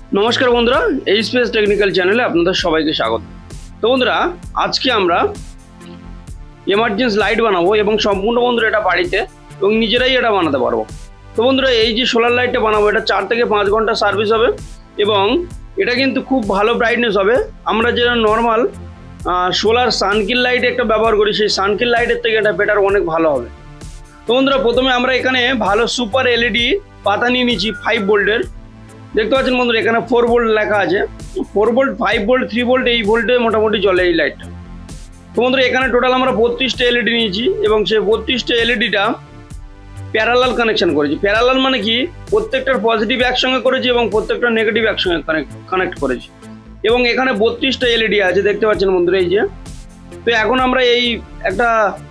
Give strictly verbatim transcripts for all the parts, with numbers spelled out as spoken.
নমস্কার বন্ধুরা, HPS technical চ্যানেলে আপনাদের সবাইকে স্বাগত। তো বন্ধুরা, আজকে আমরা এমার্জেন্সি লাইট বানাবো এবং সম্পূর্ণ বন্ধুরা এটা বাড়িতে এবং নিজেরাই এটা বানাতে পারবো। তো বন্ধুরা, এই যে সোলার লাইটটা বানাবো এটা চার থেকে পাঁচ ঘন্টা সার্ভিস হবে এবং এটা কিন্তু খুব ভালো ব্রাইটনেস হবে। আমরা যেটা নর্মাল সোলার সানকিল লাইট একটা ব্যবহার করি, সেই সানকিল লাইটের থেকে এটা বেটার অনেক ভালো হবে। তো বন্ধুরা, প্রথমে আমরা এখানে ভালো সুপার এলইডি পাতা নিয়ে নিচ্ছি ফাইভ ভোল্টের। দেখতে পাচ্ছেন বন্ধুরা, এখানে ফোর ভোল্ট লেখা আছে। Four volt, five volt, three volt, এই ভোল্টে মোটামুটি চলে এই লাইটটা। তো বন্ধুরা, এখানে টোটাল আমরা বত্রিশটা এলইডি নিয়েছি এবং সেই বত্রিশটা এলইডিটা প্যারালাল কানেকশন করেছি। প্যারালাল মানে কি, প্রত্যেকটার পজিটিভ একসঙ্গে করেছি এবং প্রত্যেকটা নেগেটিভ একসঙ্গে কানেক্ট কানেক্ট করেছি এবং এখানে বত্রিশটা এলইডি আছে দেখতে পাচ্ছেন বন্ধুরা, এই যে। তো এখন আমরা এই একটা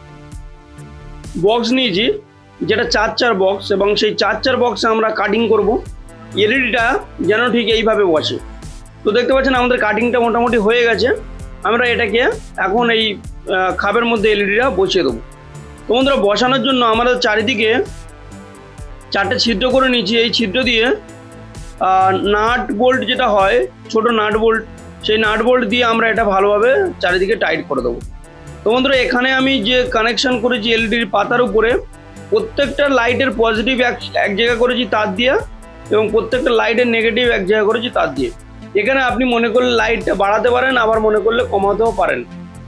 বক্স নিয়েছি যেটা চার চার বক্স এবং সেই চার চার বক্সে আমরা কাটিং করব এলইডিটা যেন ঠিক এইভাবে বসে। তো দেখতে পাচ্ছেন আমাদের কাটিংটা মোটামুটি হয়ে গেছে। আমরা এটাকে এখন এই খাপের মধ্যে এলইডিটা বসিয়ে দেবো। তো বন্ধুরা, বসানোর জন্য আমাদের চারিদিকে চারটে ছিদ্র করে নিয়েছি। এই ছিদ্র দিয়ে নাট বোল্ট যেটা হয়, ছোট নাট বোল্ট, সেই নাট বোল্ট দিয়ে আমরা এটা ভালোভাবে চারিদিকে টাইট করে দেবো। তো বন্ধুরা, এখানে আমি যে কানেকশন করেছি এলইডির পাতার উপরে, প্রত্যেকটা লাইটের পজিটিভ এক এক জায়গা করেছি তার দিয়ে এবং প্রত্যেকটা লাইটের নেগেটিভ এক জায়গা করেছি তার দিয়ে। এখানে আপনি মনে করলে লাইটটা বাড়াতে পারেন, আবার মনে করলে কমাতেও পারেন।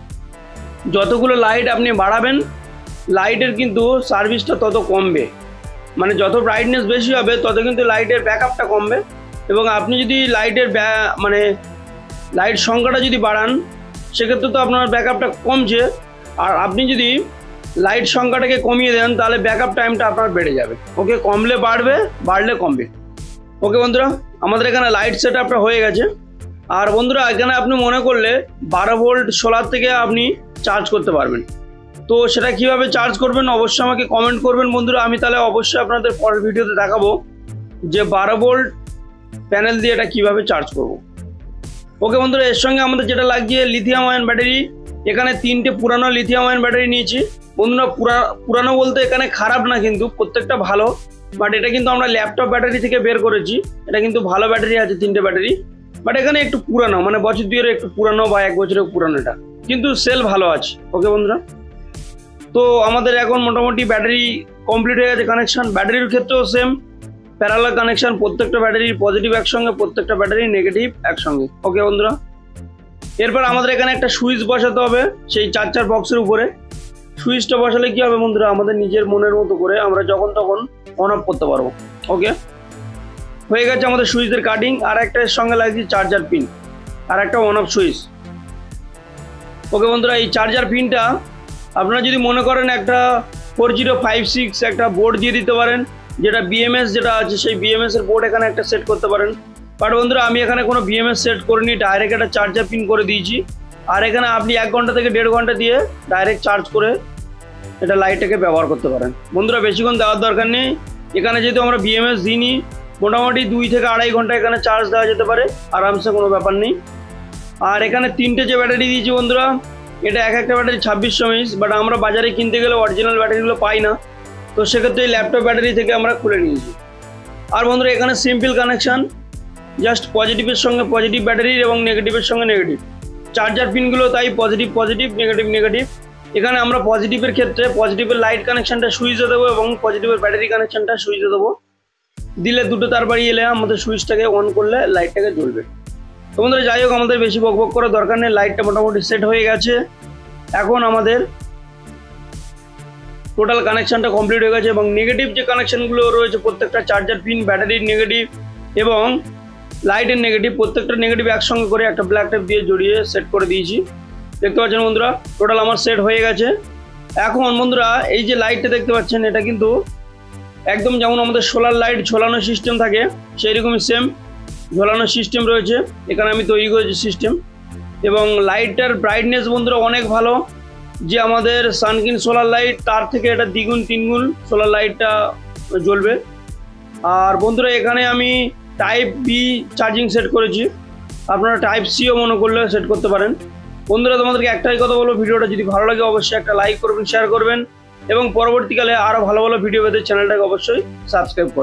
যতগুলো লাইট আপনি বাড়াবেন লাইটের কিন্তু সার্ভিসটা তত কমবে, মানে যত ব্রাইটনেস বেশি হবে তত কিন্তু লাইটের ব্যাকআপটা কমবে। এবং আপনি যদি লাইটের মানে লাইট সংখ্যাটা যদি বাড়ান সেক্ষেত্রে তো আপনার ব্যাকআপটা কমছে, আর আপনি যদি লাইট সংখ্যাটাকে কমিয়ে দেন তাহলে ব্যাকআপ টাইমটা আপনার বেড়ে যাবে। ওকে, কমলে বাড়বে, বাড়লে কমবে। ওকে বন্ধুরা, আমাদের এখানে লাইট সেট আপটা হয়ে গেছে। আর বন্ধুরা, এখানে আপনি মনে করলে বারো ভোল্ট সোলার থেকে আপনি চার্জ করতে পারবেন। তো সেটা কিভাবে চার্জ করবেন অবশ্যই আমাকে কমেন্ট করবেন বন্ধুরা। আমি তাহলে অবশ্যই আপনাদের পরের ভিডিওতে দেখাবো যে বারো ভোল্ট প্যানেল দিয়ে এটা কিভাবে চার্জ করব। ওকে বন্ধুরা, এর সঙ্গে আমাদের যেটা লাগছে লিথিয়াম আয়ন ব্যাটারি। এখানে তিনটে পুরানো লিথিয়াম আয়ন ব্যাটারি নিয়েছি। বন্ধুরা, পুরা পুরানো বলতে এখানে খারাপ না, কিন্তু প্রত্যেকটা ভালো, বাট এটা কিন্তু আমরা ল্যাপটপ ব্যাটারি থেকে বের করেছি। এটা কিন্তু ভালো ব্যাটারি আছে, তিনটে ব্যাটারি, বাট এখানে একটু পুরানো, মানে বছর দুইয়ের একটু পুরানো বা এক বছরের পুরানো এটা, কিন্তু সেল ভালো আছে। ওকে বন্ধুরা, তো আমাদের এখন মোটামুটি ব্যাটারি কমপ্লিট হয়ে গেছে কানেকশন। ব্যাটারির ক্ষেত্রেও সেম প্যারালাল কানেকশন, প্রত্যেকটা ব্যাটারির পজিটিভ একসঙ্গে, প্রত্যেকটা ব্যাটারি নেগেটিভ একসঙ্গে। ওকে বন্ধুরা, এরপর আমাদের এখানে একটা সুইচ বসাতে হবে সেই চার চার বক্সের উপরে। সুইচটা বসালে কি হবে বন্ধুরা, আমাদের নিজের মনের মতো করে আমরা যখন তখন অন অফ করতে পারবো। ওকে, হয়ে গেছে আমাদের সুইচের কাটিং। আর একটা এর সঙ্গে লাগছে চার্জার পিন আর একটা অন অফ সুইচ। ওকে বন্ধুরা, এই চার্জার পিনটা আপনারা যদি মনে করেন একটা ফোর জিরো ফাইভ সিক্স একটা বোর্ড দিয়ে দিতে পারেন, যেটা বিএমএস যেটা আছে সেই বিএমএস এর বোর্ড এখানে একটা সেট করতে পারেন। বাট বন্ধুরা, আমি এখানে কোনো বিএমএস সেট করিনি, ডাইরেক্ট একটা চার্জার পিন করে দিয়েছি। আর এখানে আপনি এক ঘন্টা থেকে দেড় ঘন্টা দিয়ে ডাইরেক্ট চার্জ করে এটা লাইটটাকে ব্যবহার করতে পারেন। বন্ধুরা, বেশিক্ষণ দেওয়ার দরকার নেই। এখানে যেহেতু আমরা বিএমএস দিইনি, মোটামুটি দুই থেকে আড়াই ঘন্টা এখানে চার্জ দেওয়া যেতে পারে আরামসে, কোনো ব্যাপার নেই। আর এখানে তিনটে যে ব্যাটারি দিয়েছি বন্ধুরা, এটা এক একটা ব্যাটারি ছাব্বিশশো এমএইচ, বাট আমরা বাজারে কিনতে গেলে অরিজিনাল ব্যাটারিগুলো পাই না, তো সেক্ষেত্রে এই ল্যাপটপ ব্যাটারি থেকে আমরা খুলে নিয়েছি। আর বন্ধুরা, এখানে সিম্পল কানেকশান, জাস্ট পজিটিভের সঙ্গে পজিটিভ ব্যাটারির এবং নেগেটিভের সঙ্গে নেগেটিভ। চার্জার পিনগুলো তাই পজিটিভ পজিটিভ, নেগেটিভ নেগেটিভ। এখানে আমরা পজিটিভের ক্ষেত্রে পজিটিভের লাইট কানেকশানটা সুইচে দেবো এবং পজিটিভের ব্যাটারি কানেকশানটা সুইচে দেবো। দিলে দুটো তার বাড়ি এলে আমাদের সুইচটাকে অন করলে লাইটটাকে জ্বলবে। তো বন্ধুরা, যাই হোক, আমাদের বেশি বক বক করার দরকার নেই। লাইটটা মোটামুটি সেট হয়ে গেছে। এখন আমাদের টোটাল কানেকশানটা কমপ্লিট হয়ে গেছে এবং নেগেটিভ যে কানেকশানগুলো রয়েছে প্রত্যেকটা চার্জার পিন, ব্যাটারির নেগেটিভ এবং লাইটের নেগেটিভ, প্রত্যেকটা নেগেটিভ একসঙ্গে করে একটা ব্ল্যাক টেপ দিয়ে জড়িয়ে সেট করে দিয়েছি। দেখতে পাচ্ছেন বন্ধুরা, টোটাল আমার সেট হয়ে গেছে। এখন বন্ধুরা, এই যে লাইটটা দেখতে পাচ্ছেন, এটা কিন্তু একদম যেমন আমাদের সোলার লাইট ঝোলানো সিস্টেম থাকে সেই রকমই সেম ঝোলানো সিস্টেম রয়েছে। এখানে আমি তৈরি করেছি সিস্টেম এবং লাইটটার ব্রাইটনেস বন্ধুরা অনেক ভালো, যে আমাদের সানকিন সোলার লাইট তার থেকে এটা দ্বিগুণ তিনগুণ সোলার লাইটটা জ্বলবে। আর বন্ধুরা, এখানে আমি টাইপ বি চার্জিং সেট করেছি, আপনারা টাইপ সিও মনে করলে সেট করতে পারেন। বন্ধুরা, তোমাদেরকে একটাই কথা বলবো, ভিডিওটা যদি ভালো লাগে অবশ্যই একটা লাইক করবেন, শেয়ার করবেন এবং পরবর্তীকালে আরও ভালো ভালো ভিডিও পেতে চ্যানেলটাকে অবশ্যই সাবস্ক্রাইব করবেন।